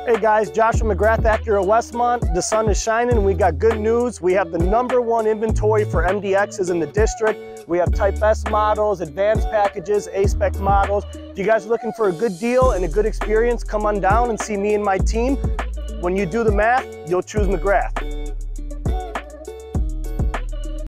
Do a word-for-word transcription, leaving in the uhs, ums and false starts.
Hey guys, Josh from McGrath Acura of Westmont. The sun is shining and we got good news. We have the number one inventory for M D Xs in the district. We have Type S models, advanced packages, A-spec models. If you guys are looking for a good deal and a good experience, come on down and see me and my team. When you do the math, you'll choose McGrath.